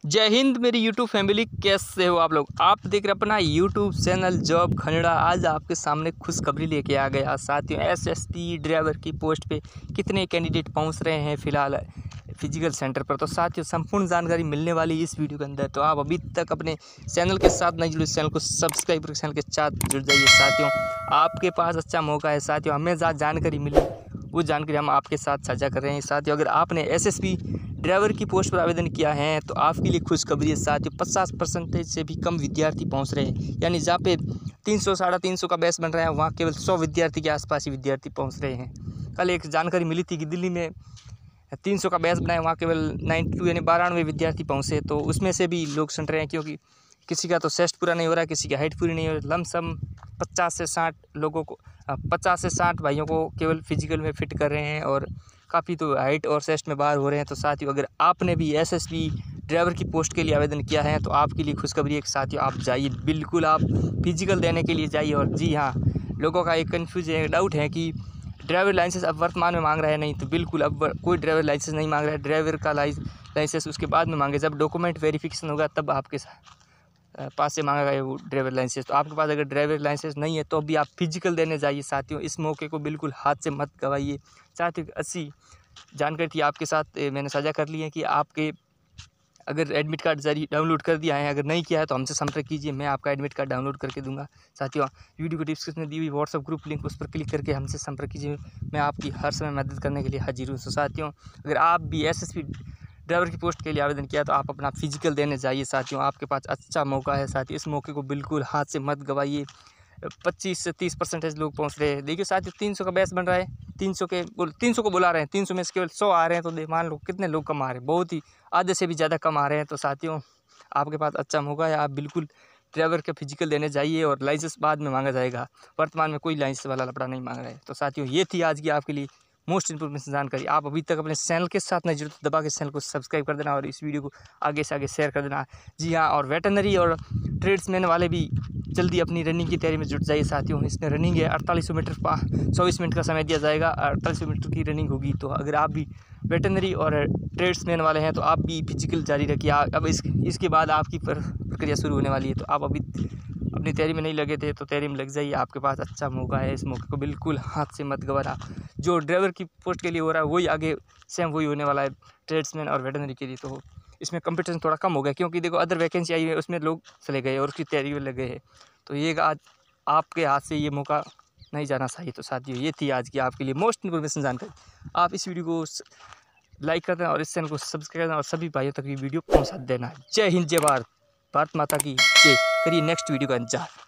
जय हिंद मेरी YouTube family, कैसे हो आप लोग। आप देख रहे अपना यूट्यूब चैनल जॉब खनेड़ा। आज आपके सामने खुशखबरी लेके आ गया साथियों। एसएसपी ड्राइवर की पोस्ट पे कितने कैंडिडेट पहुंच रहे हैं फिलहाल फिजिकल सेंटर पर। तो साथियों संपूर्ण जानकारी मिलने वाली इस वीडियो के अंदर। तो आप अभी तक अपने चैनल के साथ नहीं जुड़े, चैनल को सब्सक्राइब कर चैनल के साथ जुड़ जाइए साथियों। आपके पास अच्छा मौका है साथियों। हमें जहाँ जानकारी मिली वो जानकारी हम आपके साथ साझा कर रहे हैं साथियों। अगर आपने एसएसपी ड्राइवर की पोस्ट पर आवेदन किया है तो आपके लिए खुशखबरी है साथियों। 50% से भी कम विद्यार्थी पहुंच रहे हैं, यानी जहाँ पे 300 350 का बैच बन रहा है वहाँ केवल 100 विद्यार्थी के आसपास ही विद्यार्थी पहुंच रहे हैं। कल एक जानकारी मिली थी कि दिल्ली में 300 का बैच बनाए, वहाँ केवल 92 यानी 92 विद्यार्थी पहुँचे। तो उसमें से भी लोग सुन रहे हैं, क्योंकि किसी का तो सेस्ट पूरा नहीं हो रहा है, किसी की हाइट पूरी नहीं हो रही। लमसम 50 से 60 लोगों को 50 से 60 भाइयों को केवल फिजिकल में फिट कर रहे हैं और काफ़ी तो हाइट और सेस्ट में बाहर हो रहे हैं। तो साथियों अगर आपने भी एसएसपी ड्राइवर की पोस्ट के लिए आवेदन किया है तो आपके लिए खुशखबरी है साथियों। आप जाइए, बिल्कुल आप फिजिकल देने के लिए जाइए। और जी हाँ, लोगों का एक कन्फ्यूज है, डाउट है कि ड्राइवर लाइसेंस अब वर्तमान में मांग रहा है। नहीं, तो बिल्कुल अब कोई ड्राइवर लाइसेंस नहीं मांग रहा है। ड्राइवर का लाइसेंस उसके बाद में मांगे, जब डॉक्यूमेंट वेरिफिकेशन होगा तब आपके पास से मांगा गया वो ड्राइवर लाइसेंस। तो आपके पास अगर ड्राइवर लाइसेंस नहीं है तो अभी आप फिजिकल देने जाइए साथियों। इस मौके को बिल्कुल हाथ से मत गवाइए साथियों। अच्छी जानकारी थी आपके साथ मैंने साझा कर ली है कि आपके अगर एडमिट कार्ड जारी डाउनलोड कर दिया है, अगर नहीं किया है तो हमसे संपर्क कीजिए, मैं आपका एडमिट कार्ड डाउनलोड करके दूंगा साथियों। वीडियो को डिस्क्रिप्शन में दी हुई व्हाट्सअप ग्रुप लिंक उस पर क्लिक करके हमसे संपर्क कीजिए, मैं आपकी हर समय मदद करने के लिए हाजिर हूँ। तो साथियों अगर आप भी एसएसपी ड्राइवर की पोस्ट के लिए आवेदन किया तो आप अपना फिजिकल देने जाइए साथियों। आपके पास अच्छा मौका है साथियों, इस मौके को बिल्कुल हाथ से मत गवाइए। 25 से 30% लोग पहुंच रहे हैं। देखिए साथियों 300 का बैच बन रहा है, 300 को बुला रहे हैं, 300 में से केवल 100 आ रहे हैं। तो मान लो कितने लोग कम आ रहे हैं, बहुत ही आधे से भी ज़्यादा कम आ रहे हैं। तो साथियों आपके पास अच्छा मौका है, आप बिल्कुल ड्राइवर का फिजिकल देने जाइए और लाइसेंस बाद में मांगा जाएगा। वर्तमान में कोई लाइसेंस वाला लफड़ा नहीं मांग रहा है। तो साथियों ये थी आज की आपके लिए मोस्ट इन्फॉर्मेशन जानकारी। आप अभी तक अपने चैनल के साथ नहीं जुड़े तो दबा के चैनल को सब्सक्राइब कर देना और इस वीडियो को आगे से आगे शेयर कर देना। जी हाँ, और वेटनरी और ट्रेड्समैन वाले भी जल्दी अपनी रनिंग की तैयारी में जुट जाइए साथियों। इसमें रनिंग है 4800 मीटर 24 मिनट का समय दिया जाएगा, 4800 मीटर की रनिंग होगी। तो अगर आप भी वेटनरी और ट्रेड्समैन वाले हैं तो आप भी फिजिकल जारी रखिए। अब इसके बाद आपकी प्रक्रिया शुरू होने वाली है। तो आप अभी अपनी तैयारी में नहीं लगे थे तो तैयारी में लग जाइए, आपके पास अच्छा मौका है। इस मौके को बिल्कुल हाथ से मत गंवाना। जो ड्राइवर की पोस्ट के लिए हो रहा है वही आगे सेम वही होने वाला है ट्रेड्समैन और वेटनरी के लिए। तो इसमें कंपटीशन थोड़ा कम हो गया, क्योंकि देखो अदर वैकेंसी आई है उसमें लोग चले गए और उसकी तैयारी में लगे हैं। तो ये आज आपके हाथ से ये मौका नहीं जाना चाहिए। तो साथियों ये थी आज की आपके लिए मोस्ट इन्फॉर्मेशन जानकारी। आप इस वीडियो को लाइक कर देना और इस चैनल को सब्सक्राइब करना और सभी भाइयों तक ये वीडियो पहुँचा देना। जय हिंद, जय भारत, भारत माता की जय। करिए नेक्स्ट वीडियो का इंतजार।